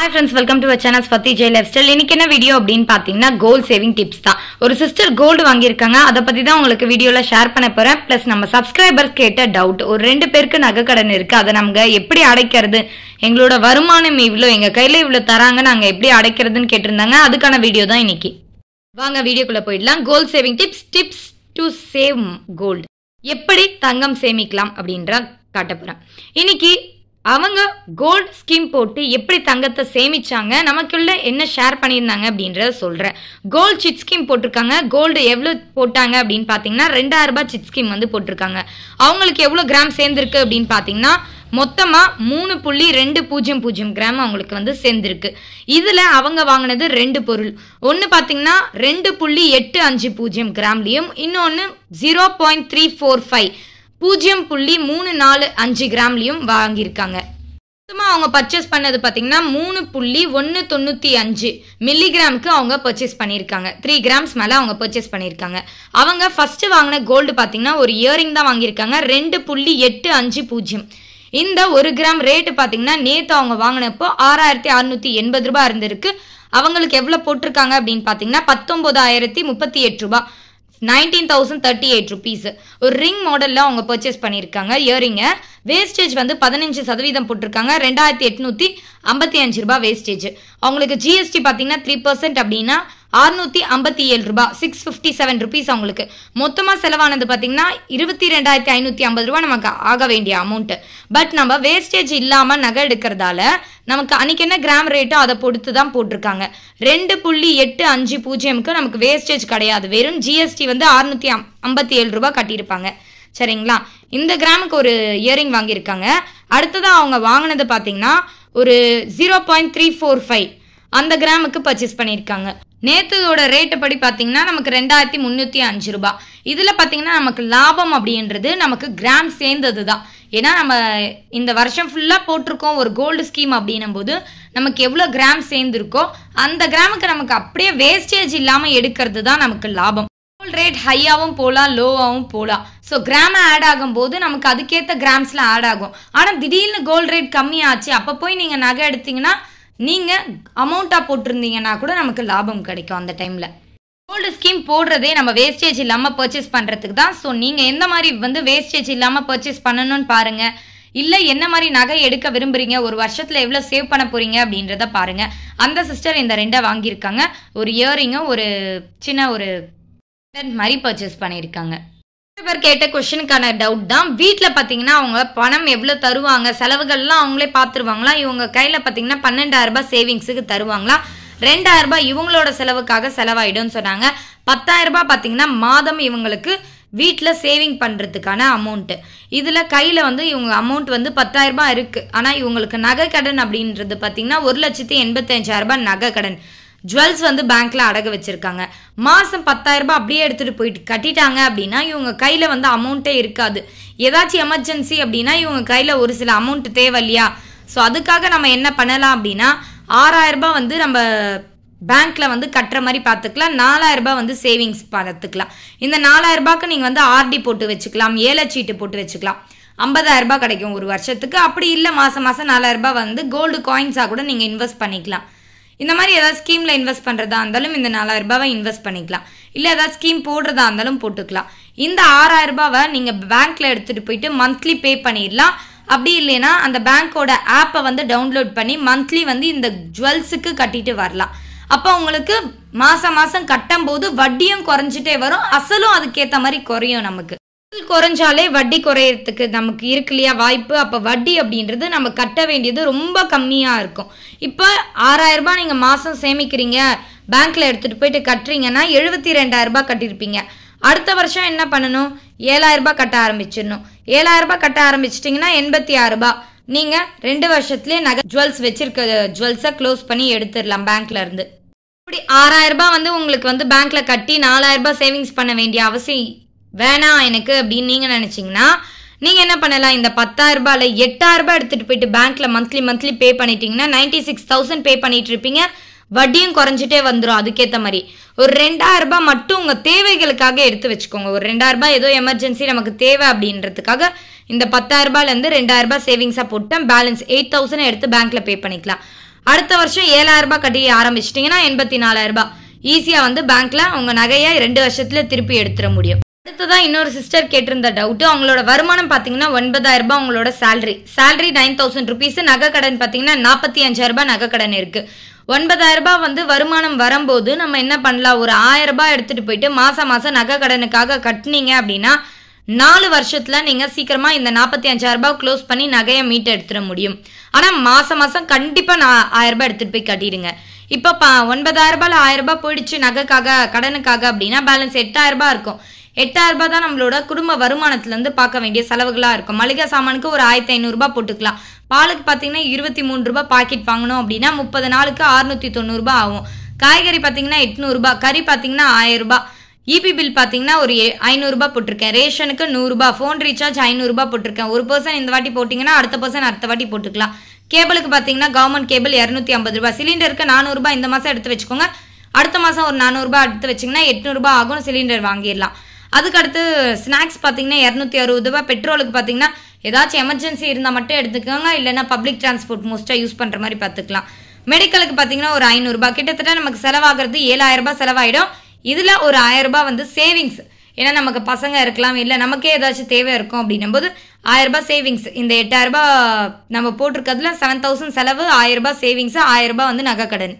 Hi friends, welcome to our channel Swati J Lifestyle. இன்னைக்கு என்ன video அப்படினு பாத்தீங்கன்னா கோல்ட் சேவிங் டிப்ஸ் தான். ஒரு சிஸ்டர் கோல்ட் வாங்கியிருக்காங்க. அத பத்தி தான் உங்களுக்கு வீடியோல ஷேர் பண்ண போறேன். பிளஸ் நம்ம சப்ஸ்கிரைபர்ஸ் கேட்ட டவுட். ஒரு ரெண்டு பேருக்கு நகை கடன் இருக்கு. அத நம்ம எப்படி அடைக்கிறது? எங்களோட வருமானம் இவ்ளோ, எங்க கையில இவ்ளோ தராங்க, நாங்க எப்படி அடைக்கிறதுன்னு கேட்டிருந்தாங்க. அதுக்கான வீடியோ தான் இன்னைக்கு. வாங்க வீடியோக்குள்ள போயிடலாம். Gold saving tips to save gold. எப்படி தங்கம் சேமிக்கலாம் அப்படின்ற காட்ட போறேன். இன்னைக்கு அவங்க கோல்ட் ஸ்கீம் போட்டு எப்படி தங்கத்தை சேமிச்சாங்க, நமக்குள்ள என்ன ஷேர் பண்ணியிருந்தாங்க அப்படின்றத சொல்றேன். கோல்ட் சிட் ஸ்கீம் போட்டிருக்காங்க. கோல்டு எவ்வளவு போட்டாங்க அப்படின்னு பாத்தீங்கன்னா 2000 ரூபாய் சிட் ஸ்கீம் வந்து போட்டிருக்காங்க. அவங்களுக்கு எவ்வளவு கிராம் சேர்ந்திருக்கு அப்படின்னு பாத்தீங்கன்னா மொத்தமா 3.200 கிராம் அவங்களுக்கு வந்து சேர்ந்திருக்கு. இதுல அவங்க வாங்கினது ரெண்டு பொருள். ஒன்னு பாத்தீங்கன்னா 2.850 கிராம்லயும், இன்னொன்னு 0.345 0.345 கிராம்லயும் வாங்கியிருக்காங்க. மொத்தமா அவங்க பர்ச்சேஸ் பண்ணது பாத்தீங்கன்னா 3.195 மில்லிகிராமுக்கு அவங்க பர்ச்சேஸ் பண்ணியிருக்காங்க. 3 கிராம்ஸ் மேல அவங்க பர்ச்சேஸ் பண்ணியிருக்காங்க. அவங்க ஃபர்ஸ்ட் வாங்கின கோல்டு பாத்தீங்கன்னா ஒரு இயரிங் தான் வாங்கியிருக்காங்க 2.850. இந்த 1 கிராம் ரேட்டு பாத்தீங்கன்னா நேத்து அவங்க வாங்கினப்போ 6680 ரூபாய் இருந்திருக்கு. அவங்களுக்கு எவ்வளவு போட்டிருக்காங்க அப்படின்னு பாத்தீங்கன்னா 19038 ரூபாய், 19,038 rupees. ஒரு ரிங் மாடல்ல அவங்க பர்ச்சேஸ் பண்ணியிருக்காங்க. இயரிங்க வேஸ்டேஜ் வந்து 15% போட்டிருக்காங்க. 2855 ரூபாய் வேஸ்டேஜ். அவங்களுக்கு ஜிஎஸ்டி பாத்தீங்கன்னா 3% அப்படின்னா 657 ரூபாய், 657 rupees. அவங்களுக்கு மொத்தமா செலவானது பாத்தீங்கன்னா 22,550 ரூபாய் நமக்கு ஆக வேண்டிய அமௌண்ட். பட் நம்ம வேஸ்டேஜ் இல்லாம நகை எடுக்கிறதால நமக்கு அன்னைக்கு என்ன கிராம் ரேட்டோ அதை பொறுத்து தான் போட்டிருக்காங்க. 2.850 நமக்கு வேஸ்டேஜ் கிடையாது. வெறும் ஜிஎஸ்டி வந்து 657 ரூபாய் கட்டியிருப்பாங்க. சரிங்களா? இந்த கிராமுக்கு ஒரு இயரிங் வாங்கியிருக்காங்க. அடுத்ததான் அவங்க வாங்கினது பாத்தீங்கன்னா ஒரு 0.345 அந்த கிராமுக்கு பர்ச்சேஸ் பண்ணியிருக்காங்க. நேத்தோட ரேட்டு படி பாத்தீங்கன்னா நமக்கு 2305 ரூபாய். இதுல பாத்தீங்கன்னா நமக்கு லாபம் அப்படின்றது நமக்கு கிராம் சேர்ந்தது தான். ஏன்னா நம்ம இந்த வருஷம் ஃபுல்லா போட்டிருக்கோம் ஒரு கோல்டு ஸ்கீம் அப்படின்னும் போது நமக்கு எவ்வளவு கிராம் சேர்ந்துருக்கோ அந்த கிராமுக்கு நமக்கு அப்படியே வேஸ்டேஜ் இல்லாம எடுக்கிறது தான் நமக்கு லாபம். கோல்ட் ரேட் ஹையாவும் போலாம், லோவாவும் போலாம். ஸோ கிராம் ஆட் ஆகும் போது நமக்கு அதுக்கேற்ற கிராம்ஸ்ல ஆட் ஆகும். ஆனா திடீர்னு கோல்ட் ரேட் கம்மியாச்சு, அப்ப போய் நீங்க நகை எடுத்தீங்கன்னா நீங்க அமௌண்டா போட்டிருந்தீங்கன்னா கூட நமக்கு லாபம் கிடைக்கும். அந்த டைம்ல கோல்டு ஸ்கீம் போடுறதே நம்ம வேஸ்டேஜ் இல்லாம பர்ச்சேஸ் பண்றதுக்கு தான். ஸோ நீங்க எந்த மாதிரி வந்து வேஸ்டேஜ் இல்லாம பர்ச்சேஸ் பண்ணணும்னு பாருங்க. இல்ல என்ன மாதிரி நகை எடுக்க விரும்புறீங்க, ஒரு வருஷத்துல எவ்வளவு சேவ் பண்ண போறீங்க அப்படின்றத பாருங்க. அந்த சிஸ்டர் இந்த ரெண்டை வாங்கியிருக்காங்க. ஒரு இயரிங்கும் ஒரு சின்ன ஒரு மாதிரி பர்ச்சேஸ் பண்ணியிருக்காங்க. பேர் கேட்ட கொஸ்டினுக்கான டவுட் தான். வீட்டில் பார்த்தீங்கன்னா அவங்க பணம் எவ்வளோ தருவாங்க, செலவுகள்லாம் அவங்களே பார்த்துருவாங்களா, இவங்க கையில் பார்த்தீங்கன்னா 12,000 ரூபாய் சேவிங்ஸுக்கு தருவாங்களா, 2,000 ரூபாய் இவங்களோட செலவுக்காக செலவாயிடும் சொன்னாங்க. 10,000 ரூபாய் பார்த்தீங்கன்னா மாதம் இவங்களுக்கு வீட்டில் சேவிங் பண்ணுறதுக்கான அமௌண்ட். இதில் கையில் வந்து இவங்க அமௌண்ட் வந்து 10,000 ரூபாய் இருக்கு. ஆனால் இவங்களுக்கு நகை கடன் அப்படின்றது பார்த்தீங்கன்னா 1,85,000 ரூபாய் நகை கடன். ஜுவல்ஸ் வந்து பேங்க்ல அடகு வச்சிருக்காங்க. மாசம் 10,000 ரூபாய் அப்படியே எடுத்துட்டு போயிட்டு கட்டிட்டாங்க அப்படின்னா இவங்க கையில வந்து அமௌண்ட்டே இருக்காது. ஏதாச்சும் எமர்ஜென்சி அப்படின்னா இவங்க கையில ஒரு சில அமௌண்ட் தேவை இல்லையா? ஸோ அதுக்காக நம்ம என்ன பண்ணலாம் அப்படின்னா 6,000 ரூபாய் வந்து நம்ம பேங்க்ல வந்து கட்டுற மாதிரி பார்த்துக்கலாம். 4,000 ரூபாய் வந்து சேவிங்ஸ் பார்த்துக்கலாம். இந்த 4,000 ரூபாய்க்கு நீங்க வந்து ஆர்டி போட்டு வச்சுக்கலாம், ஏலச்சீட்டு போட்டு வச்சுக்கலாம். 50,000 ரூபாய் கிடைக்கும் ஒரு வருஷத்துக்கு. அப்படி இல்லை மாசம் 4,000 ரூபாய் வந்து கோல்டு காயின்ஸா கூட நீங்க இன்வெஸ்ட் பண்ணிக்கலாம். இந்த மாதிரி ஏதாவது ஸ்கீம்ல இன்வெஸ்ட் பண்றதா இருந்தாலும் இந்த 4,000 ரூபாவை இன்வெஸ்ட் பண்ணிக்கலாம். இல்ல ஏதாவது ஸ்கீம் போடுறதா இருந்தாலும் போட்டுக்கலாம். இந்த 6,000 ரூபாவை நீங்க பேங்க்ல எடுத்துட்டு போயிட்டு மந்த்லி பே பண்ணிடலாம். அப்படி இல்லைன்னா அந்த பேங்கோட ஆப்பை வந்து டவுன்லோட் பண்ணி மந்த்லி வந்து இந்த ஜுவல்ஸுக்கு கட்டிட்டு வரலாம். அப்போ உங்களுக்கு மாசம் மாசம் கட்டும் போது வட்டியும் குறைஞ்சிட்டே வரும், அசலும் அதுக்கேற்ற மாதிரி குறையும். நமக்கு குறைஞ்சாலே வட்டி குறையறதுக்கு நமக்கு இருக்கு இல்லையா வாய்ப்பு. அப்ப வட்டி அப்படின்றது நம்ம கட்ட வேண்டியது ரொம்ப கம்மியா இருக்கும். இப்ப 6,000 ரூபாய் நீங்க மாசம் சேமிக்கிறீங்க, பேங்க்ல எடுத்துட்டு போயிட்டு கட்டுறீங்கன்னா 72,000 ரூபாய் கட்டிருப்பீங்க. அடுத்த வருஷம் என்ன பண்ணணும்? 7,000 ரூபாய் கட்ட ஆரம்பிச்சிடணும். 7,000 ரூபாய் கட்ட ஆரம்பிச்சிட்டீங்கன்னா 86,000 ரூபாய் நீங்க 2 வருஷத்துலயே நகை ஜுவல்ஸ் வச்சிருக்க ஜுவல்ஸை க்ளோஸ் பண்ணி எடுத்துடலாம் பேங்க்ல இருந்து. இப்படி 6,000 ரூபாய் வந்து உங்களுக்கு வந்து பேங்க்ல கட்டி 4,000 ரூபாய் சேவிங்ஸ் பண்ண வேண்டிய அவசியம் வேணாம் எனக்கு அப்படின்னு நீங்க நினைச்சீங்கன்னா நீங்க என்ன பண்ணலாம்? இந்த 10,000 ரூபாயில 8,000 ரூபாய் எடுத்துட்டு போயிட்டு பேங்க்ல மந்த்லி பே பண்ணிட்டீங்கன்னா 96,000 பே பண்ணிட்டு இருப்பீங்க. வட்டியும் குறைஞ்சிட்டே வந்துடும். அதுக்கேற்ற மாதிரி ஒரு 2,000 ரூபாய் மட்டும் உங்க தேவைகளுக்காக எடுத்து வச்சுக்கோங்க. ஒரு 2,000 ரூபாய் ஏதோ எமர்ஜென்சி நமக்கு தேவை அப்படின்றதுக்காக இந்த 10,000 ரூபாயில இருந்து 2,000 ரூபாய் சேவிங்ஸா போட்டு பேலன்ஸ் 8,000 எடுத்து பேங்க்ல பே பண்ணிக்கலாம். அடுத்த வருஷம் 7000 ரூபாய் கட்டி ஆரம்பிச்சிட்டிங்கன்னா 84,000 ரூபாய் ஈஸியாக வந்து பேங்க்ல உங்க நகையை 2 வருஷத்துல திருப்பி எடுத்துட முடியும். அடுத்ததான் இன்னொரு சிஸ்டர் கேட்டிருந்த டவுட், அவங்களோட வருமானம் பார்த்தீங்கன்னா 9,000 ரூபாய் உங்களோட சேலரி 9,000 ருபீஸ், நகை கடன் பார்த்தீங்கன்னா 45,000 ரூபாய் நகை கடன் இருக்கு. 9,000 ரூபாய் வந்து வருமானம் வரும்போது நம்ம என்ன பண்ணலாம், ஒரு 1000 ரூபாய் எடுத்துட்டு போயிட்டு மாசம் மாசம் நகை கடனுக்காக கட்டினீங்க அப்படின்னா 4 வருஷத்துல நீங்க சீக்கிரமா இந்த 45,000 ரூபாய் க்ளோஸ் பண்ணி நகையை மீட்டு எடுத்துட முடியும். ஆனா மாசம் மாசம் கண்டிப்பா 1000 ரூபாய் எடுத்துட்டு போய் கட்டிடுங்க. இப்போ 9,000 ரூபாய்ல 1000 ரூபாய் போயிடுச்சு நகைக்காக கடனுக்காக அப்படின்னா பேலன்ஸ் 8,000 ரூபாய் இருக்கும். 8,000 ரூபாய் தான் நம்மளோட குடும்ப வருமானத்துல இருந்து பார்க்க வேண்டிய செலவுகளா இருக்கும். மளிகை சாமானுக்கு ஒரு 1,500 ரூபாய் போட்டுக்கலாம். பாலுக்கு பார்த்தீங்கன்னா 23 ரூபாய் பாக்கெட் வாங்கணும் அப்படின்னா 30 நாளுக்கு 690 ரூபாய் ஆகும். காய்கறி பார்த்தீங்கன்னா 800 ரூபாய், கறி பார்த்தீங்கன்னா 1000 ரூபாய், இபி பில் பார்த்தீங்கன்னா ஒரு 500 ரூபாய் போட்டிருக்கேன், ரேஷனுக்கு 100 ரூபாய், ஃபோன் ரீசார்ஜ் 500 ரூபாய் போட்டிருக்கேன். ஒரு பர்சன் இந்த வாட்டி போட்டிங்கன்னா அடுத்த பர்சன் அடுத்த வாட்டி போட்டுக்கலாம். கேபிளுக்கு பார்த்தீங்கன்னா கவர்மெண்ட் கேபிள் 250 ரூபாய், சிலிண்டருக்கு 400 ரூபாய் இந்த மாதம் எடுத்து வச்சுக்கோங்க. அடுத்த மாதம் ஒரு 400 ரூபாய் எடுத்து வச்சிங்கன்னா 800 ரூபாய் ஆகும், சிலிண்டர் வாங்கிடலாம். அதுக்கடுத்து ஸ்நாக்ஸ் பார்த்தீங்கன்னா 260 ரூபாய், பெட்ரோலுக்கு பார்த்தீங்கன்னா ஏதாச்சும் எமர்ஜென்சி இருந்தால் மட்டும் எடுத்துக்கோங்க, இல்லைன்னா பப்ளிக் டிரான்ஸ்போர்ட் மோஸ்ட்டாக யூஸ் பண்ணுற மாதிரி பார்த்துக்கலாம். மெடிக்கலுக்கு பார்த்தீங்கன்னா ஒரு 500 ரூபாய், கிட்டத்தட்ட நமக்கு செலவாகிறது 7,000 ரூபாய் செலவாயிடும். இதில் ஒரு 1000 ரூபாய் வந்து சேவிங்ஸ், ஏன்னா நமக்கு பசங்க இருக்கலாம், இல்லை நமக்கே ஏதாச்சும் தேவை இருக்கும் அப்படின்னும் போது 1000 ரூபாய் சேவிங்ஸ். இந்த 8,000 ரூபாய் நம்ம போட்டிருக்கிறதுல 7,000 செலவு, 1000 ரூபாய் சேவிங்ஸ், 1000 ரூபாய் வந்து நகை கடன்.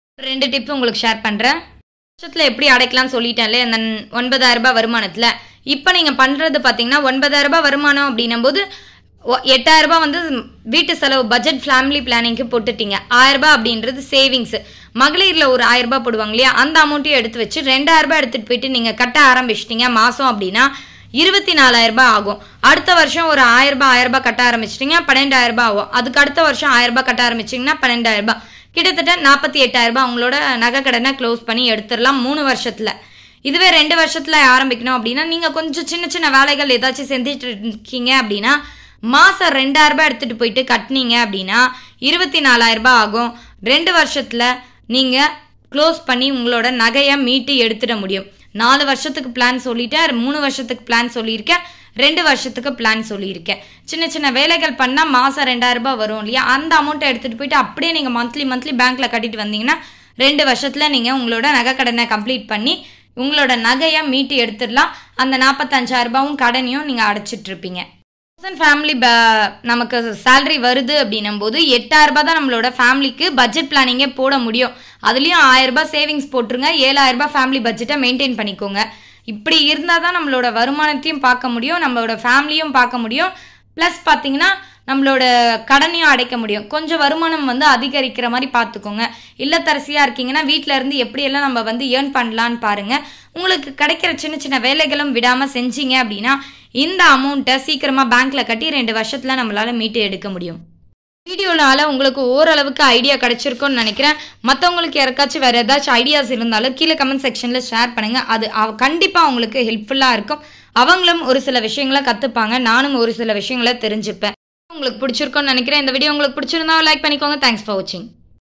2 டிப் உங்களுக்கு ஷேர் பண்ணுறேன். வருஷத்தில் எப்படி அடைக்கலாம்னு சொல்லிட்டேன்ல அந்த 9,000 ரூபாய் வருமானத்தில். இப்போ நீங்கள் பண்ணுறது பார்த்தீங்கன்னா 9,000 ரூபாய் வருமானம் அப்படின்னும் போது 8,000 ரூபாய் வந்து வீட்டு செலவு பட்ஜெட் ஃபேமிலி பிளானிங்க்கு போட்டுட்டீங்க. 1000 ரூபாய் அப்படின்றது சேவிங்ஸ். மகளிரில் ஒரு 1000 ரூபாய் போடுவாங்க இல்லையா, அந்த அமௌண்ட்டையும் எடுத்து வச்சு 2,000 ரூபாய் எடுத்துகிட்டு போயிட்டு நீங்கள் கட்ட ஆரம்பிச்சிட்டிங்க மாதம் அப்படின்னா 24,000 ரூபாய் ஆகும். அடுத்த வருஷம் ஒரு 1000 ரூபாய் கட்ட ஆரம்பிச்சிட்டிங்க 12,000 ரூபாய் ஆகும். அதுக்கு அடுத்த வருஷம் 1000 ரூபாய் கட்ட ஆரம்பிச்சிங்கன்னா 12,000 ரூபாய், கிட்டத்தட்ட 48,000 ரூபாய் உங்களோட நகை கடனை க்ளோஸ் பண்ணி எடுத்துடலாம் 3 வருஷத்தில். இதுவே 2 வருஷத்தில் ஆரம்பிக்கணும் அப்படின்னா நீங்கள் கொஞ்சம் சின்ன சின்ன வேலைகள் ஏதாச்சும் செஞ்சுட்டு இருக்கீங்க அப்படின்னா மாதம் 2,000 ரூபாய் எடுத்துகிட்டு போயிட்டு கட்டினீங்க அப்படின்னா 24,000 ரூபாய் ஆகும். 2 வருஷத்தில் நீங்கள் க்ளோஸ் பண்ணி உங்களோட நகையை மீட்டு எடுத்துட முடியும். 4 வருஷத்துக்கு பிளான் சொல்லிட்டேன், 3 வருஷத்துக்கு பிளான் சொல்லியிருக்கேன், 2 வருஷத்துக்கு பிளான் சொல்லியிருக்கேன். சின்ன சின்ன வேலைகள் பண்ணால் மாதம் 2,000 ரூபாய் வரும் இல்லையா, அந்த அமௌண்ட்டை எடுத்துகிட்டு போயிட்டு அப்படியே நீங்கள் மந்த்லி பேங்க்கில் கட்டிட்டு வந்தீங்கன்னா 2 வருஷத்தில் நீங்கள் உங்களோட நகை கடனை கம்ப்ளீட் பண்ணி உங்களோட நகையை மீட்டு எடுத்துடலாம். அந்த 45,000 ரூபாயும் கடனையும் நீங்கள் அடைச்சிட்ருப்பீங்க. ஃபேமிலி நமக்கு சேலரி வருது அப்படின்னும் போது 8,000 ரூபாய் தான் நம்மளோட ஃபேமிலிக்கு பட்ஜெட் பிளானிங்கே போட முடியும். அதுலேயும் 1000 ரூபாய் சேவிங்ஸ் போட்டுருங்க, 7,000 ரூபாய் ஃபேமிலி பட்ஜெட்டை மெயின்டைன் பண்ணிக்கோங்க. இப்படி இருந்தால் தான் நம்மளோட வருமானத்தையும் பார்க்க முடியும், நம்மளோட ஃபேமிலியும் பார்க்க முடியும், ப்ளஸ் பார்த்தீங்கன்னா நம்மளோட கடனையும் அடைக்க முடியும். கொஞ்சம் வருமானம் வந்து அதிகரிக்கிற மாதிரி பார்த்துக்கோங்க. இல்லத்தரசியாக இருக்கீங்கன்னா வீட்டில் இருந்து எப்படியெல்லாம் நம்ம வந்து ஏர்ன் பண்ணலான்னு பாருங்கள். உங்களுக்கு கிடைக்கிற சின்ன சின்ன வேலைகளும் விடாமல் செஞ்சீங்க அப்படின்னா இந்த அமௌண்ட்டை சீக்கிரமாக பேங்க்கில் கட்டி 2 வருஷத்தில் நம்மளால் மீட்டு எடுக்க முடியும். வீடியோனால உங்களுக்கு ஓரளவுக்கு ஐடியா கிடைச்சிருக்கும்னு நினைக்கிறேன். மற்றவங்களுக்கு யாருக்காச்சும் வேறு ஏதாச்சும் ஐடியாஸ் இருந்தாலும் கீழே கமெண்ட் செக்ஷனில் ஷேர் பண்ணுங்கள். அது கண்டிப்பாக அவங்களுக்கு ஹெல்ப்ஃபுல்லாக இருக்கும். அவங்களும் ஒரு சில விஷயங்களை கற்றுப்பாங்க, நானும் ஒரு சில விஷயங்களை தெரிஞ்சுப்பேன். உங்களுக்கு பிடிச்சிருக்கும்னு நினைக்கிறேன். இந்த வீடியோ உங்களுக்கு பிடிச்சிருந்தா லைக் பண்ணிக்கோங்க. தேங்க்ஸ் ஃபார் வாட்சிங்.